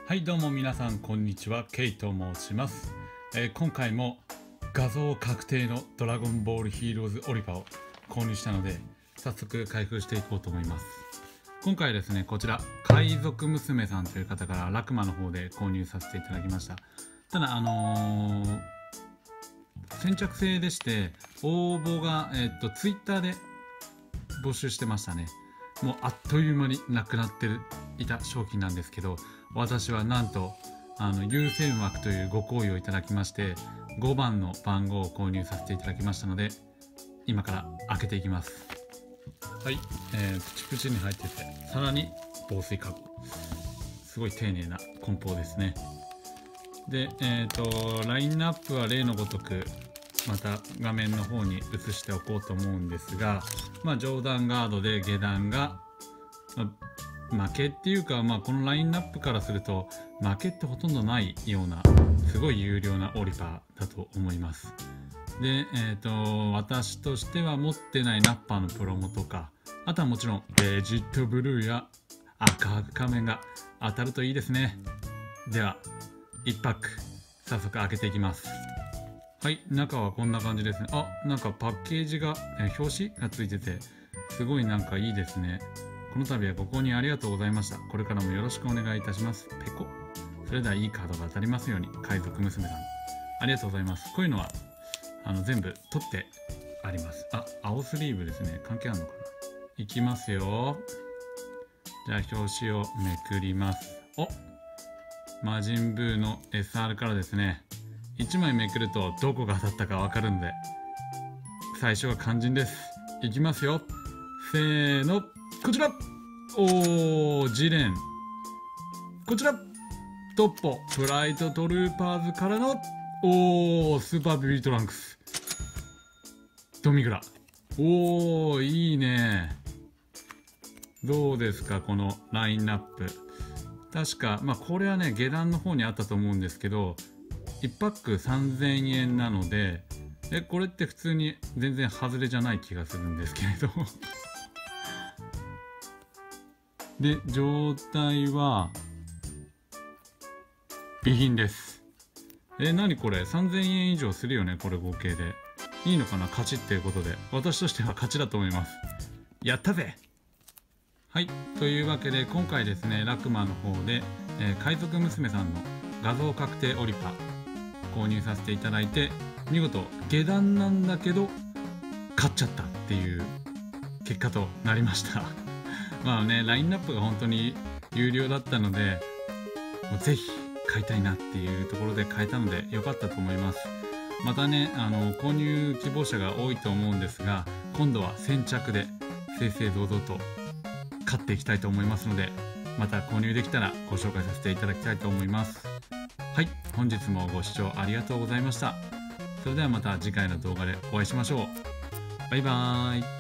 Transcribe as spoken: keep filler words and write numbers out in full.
はいどうも皆さんこんにちは、ケイと申します、えー、今回も画像確定のドラゴンボールヒーローズオリパを購入したので早速開封していこうと思います。今回ですね、こちら海賊娘さんという方からラクマの方で購入させていただきました。ただあのー、先着制でして応募が、えー、っとツイッターで募集してましたね。もうあっという間になくなっていた商品なんですけど、私はなんとあの優先枠というご好意をいただきましてごばんの番号を購入させていただきましたので、今から開けていきます。はい、えー、プチプチに入ってて、さらに防水カップ、すごい丁寧な梱包ですね。で、えーとラインナップは例のごとくまた画面の方に移しておこうと思うんですが、まあ、上段ガードで下段が、まあ、負けっていうか、まあ、このラインナップからすると負けってほとんどないようなすごい有料なオリパーだと思います。で、えーと私としては持ってないナッパーのプロモとか、あとはもちろんベジットブルーや赤仮面が当たるといいですね。ではいちパック早速開けていきます。はい、中はこんな感じですね。あ、なんかパッケージが、え表紙がついてて、すごいなんかいいですね。この度はご購入ありがとうございました。これからもよろしくお願いいたします。ペコ。それではいいカードが当たりますように、海賊娘さん。ありがとうございます。こういうのは、あの、全部取ってあります。あ、青スリーブですね。関係あるのかな。いきますよ。じゃあ、表紙をめくります。お、魔人ブーの エスアール からですね。いちまいめくるとどこが当たったかわかるんで、最初は肝心です。いきますよ。せーの、こちら。おー、ジレン。こちら。トッポ、フライトトルーパーズからの、おー、スーパービビリトランクス。ドミグラ。おー、いいね。どうですか、このラインナップ。確か、まあこれはね、下段の方にあったと思うんですけど、いちパックさんぜんえんなので、え、これって普通に全然外れじゃない気がするんですけれどで、状態は備品です。え、何これさんぜんえん以上するよね、これ合計で。いいのかな、勝ちっていうことで。私としては勝ちだと思います。やったぜ。はい、というわけで今回ですね、ラクマの方で、えー、海賊娘さんの画像確定オリパ購入させていただいて、見事下段なんだけど買っちゃったっていう結果となりましたまあね、ラインナップが本当に有料だったので、もうぜひ買いたいなっていうところで買えたので良かったと思います。またね、あの購入希望者が多いと思うんですが、今度は先着で正々堂々と買っていきたいと思いますので、また購入できたらご紹介させていただきたいと思います。はい、本日もご視聴ありがとうございました。それではまた次回の動画でお会いしましょう。バイバーイ。